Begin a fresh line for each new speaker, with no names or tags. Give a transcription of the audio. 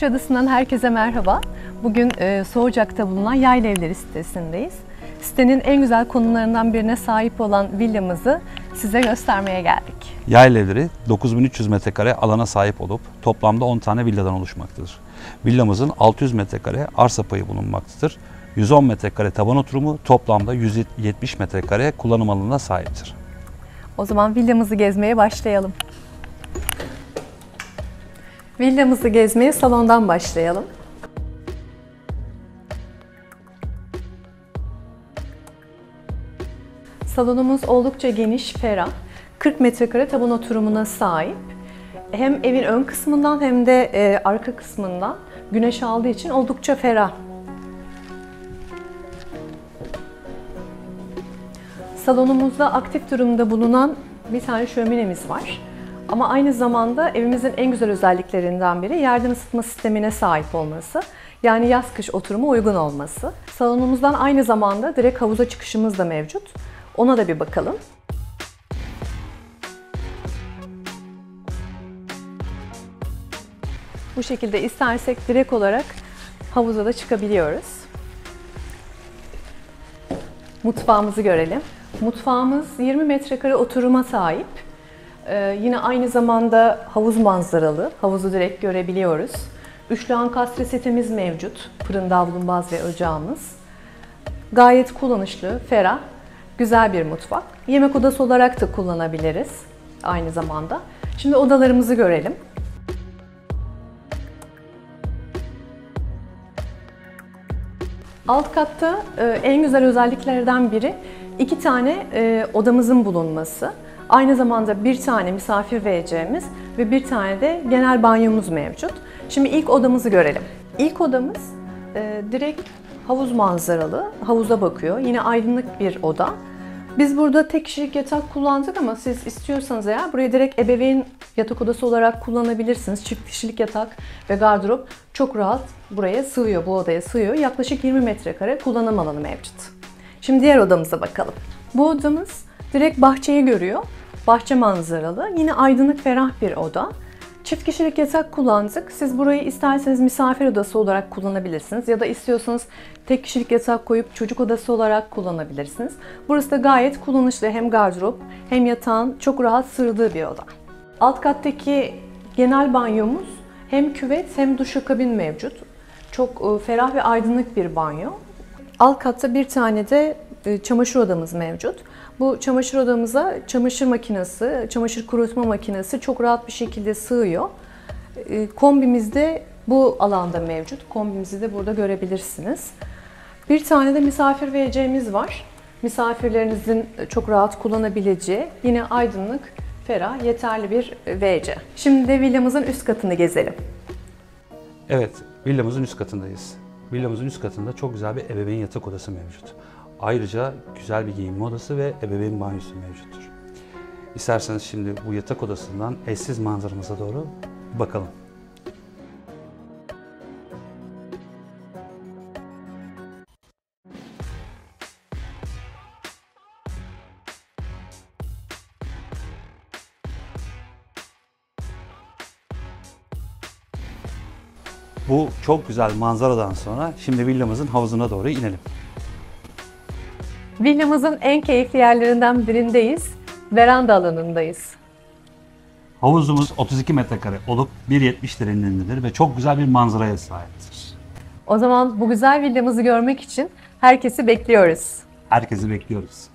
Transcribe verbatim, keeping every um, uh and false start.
Kuşadası'ndan herkese merhaba. Bugün e, Soğucak'ta bulunan Yayla Evleri sitesindeyiz. Sitenin en güzel konularından birine sahip olan villamızı size göstermeye geldik.
Yayla Evleri dokuz bin üç yüz metrekare alana sahip olup toplamda on tane villadan oluşmaktadır. Villamızın altı yüz metrekare arsa payı bulunmaktadır. yüz on metrekare taban oturumu, toplamda yüz yetmiş metrekare kullanım alanına sahiptir.
O zaman villamızı gezmeye başlayalım. Villamızı gezmeye salondan başlayalım. Salonumuz oldukça geniş, ferah. kırk metrekare taban oturumuna sahip. Hem evin ön kısmından hem de e, arka kısmından güneş aldığı için oldukça ferah. Salonumuzda aktif durumda bulunan bir tane şöminemiz var. Ama aynı zamanda evimizin en güzel özelliklerinden biri yerden ısıtma sistemine sahip olması. Yani yaz-kış oturuma uygun olması. Salonumuzdan aynı zamanda direkt havuza çıkışımız da mevcut. Ona da bir bakalım. Bu şekilde istersek direkt olarak havuza da çıkabiliyoruz. Mutfağımızı görelim. Mutfağımız yirmi metrekare oturuma sahip. Ee, yine aynı zamanda havuz manzaralı. Havuzu direkt görebiliyoruz. Üçlü ankastre setimiz mevcut. Fırın, davlumbaz ve ocağımız. Gayet kullanışlı, ferah, güzel bir mutfak. Yemek odası olarak da kullanabiliriz aynı zamanda. Şimdi odalarımızı görelim. Alt katta e, en güzel özelliklerden biri iki tane e, odamızın bulunması. Aynı zamanda bir tane misafir W C'miz ve bir tane de genel banyomuz mevcut. Şimdi ilk odamızı görelim. İlk odamız e, direkt havuz manzaralı, havuza bakıyor. Yine aydınlık bir oda. Biz burada tek kişilik yatak kullandık ama siz istiyorsanız eğer burayı direkt ebeveyn yatak odası olarak kullanabilirsiniz. Çift kişilik yatak ve gardırop çok rahat buraya sığıyor, bu odaya sığıyor. Yaklaşık yirmi metrekare kullanım alanı mevcut. Şimdi diğer odamıza bakalım. Bu odamız direkt bahçeyi görüyor. Bahçe manzaralı. Yine aydınlık, ferah bir oda. Çift kişilik yatak kullandık. Siz burayı isterseniz misafir odası olarak kullanabilirsiniz. Ya da istiyorsanız tek kişilik yatak koyup çocuk odası olarak kullanabilirsiniz. Burası da gayet kullanışlı. Hem gardırop hem yatağın çok rahat sığdığı bir oda. Alt kattaki genel banyomuz hem küvet hem duşakabin mevcut. Çok ferah ve aydınlık bir banyo. Alt katta bir tane de çamaşır odamız mevcut. Bu çamaşır odamıza çamaşır makinesi, çamaşır kurutma makinesi çok rahat bir şekilde sığıyor. Kombimiz de bu alanda mevcut. Kombimizi de burada görebilirsiniz. Bir tane de misafir W C'miz var. Misafirlerinizin çok rahat kullanabileceği, yine aydınlık, ferah, yeterli bir W C. Şimdi de villamızın üst katını gezelim.
Evet, villamızın üst katındayız. Villamızın üst katında çok güzel bir ebeveyn yatak odası mevcut. Ayrıca güzel bir giyinme odası ve ebeveyn banyosu mevcuttur. İsterseniz şimdi bu yatak odasından eşsiz manzaramıza doğru bakalım. Bu çok güzel manzaradan sonra şimdi villamızın havuzuna doğru inelim.
Villamızın en keyifli yerlerinden birindeyiz. Veranda alanındayız.
Havuzumuz otuz iki metrekare olup bir yetmiş derinliğindedir ve çok güzel bir manzaraya sahiptir.
O zaman bu güzel villamızı görmek için herkesi bekliyoruz.
Herkesi bekliyoruz.